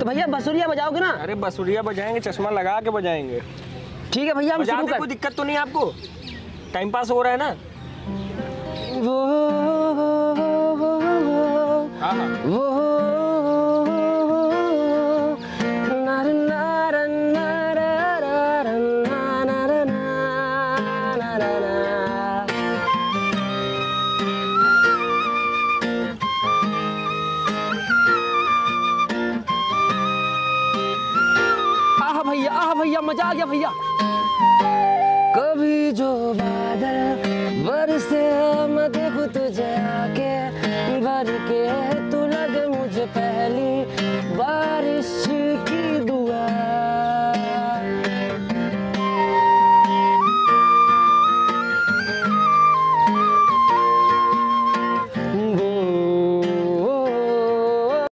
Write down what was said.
भैया बसुरिया बजाओगे ना? अरे बसुरिया बजाएंगे, चश्मा लगा के बजाएंगे। ठीक है भैया, हम शुरू कर। कोई दिक्कत तो नहीं आपको? टाइम पास हो रहा है ना? हाँ आह भैया मजा आ गया भैया। कभी जो बादल बरसे मैं देखूं तुझे आके भर के